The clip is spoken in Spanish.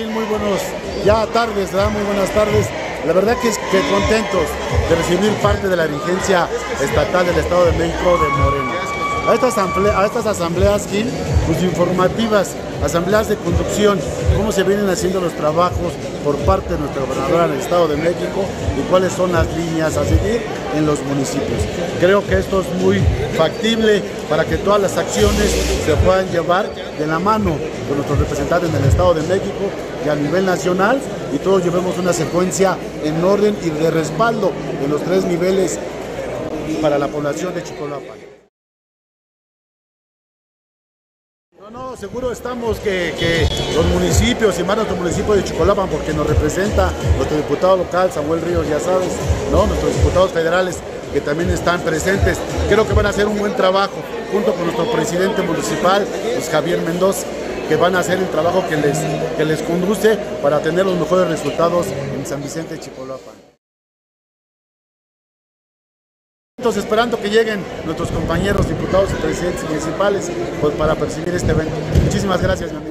Gil, muy buenos ya tardes, ¿verdad? Muy buenas tardes. La verdad que contentos de recibir parte de la dirigencia estatal del Estado de México de Morena. A estas asambleas, Gil, pues informativas, asambleas de conducción, cómo se vienen haciendo los trabajos por parte de nuestra gobernadora en el Estado de México y cuáles son las líneas a seguir en los municipios. Creo que esto es muy factible para que todas las acciones se puedan llevar de la mano con nuestros representantes en el Estado de México y a nivel nacional, y todos llevemos una secuencia en orden y de respaldo en los 3 niveles para la población de Chicoloapan. No, seguro estamos que los municipios y más nuestro municipio de Chicoloapan, porque nos representa nuestro diputado local, Samuel Ríos, ya sabes, ¿no? Nuestros diputados federales que también están presentes, creo que van a hacer un buen trabajo, junto con nuestro presidente municipal, pues, Javier Mendoza, que van a hacer el trabajo que les conduce para tener los mejores resultados en San Vicente de Chicoloapan. Entonces, esperando que lleguen nuestros compañeros diputados y presidentes municipales, pues, para percibir este evento. Muchísimas gracias, mi amigo.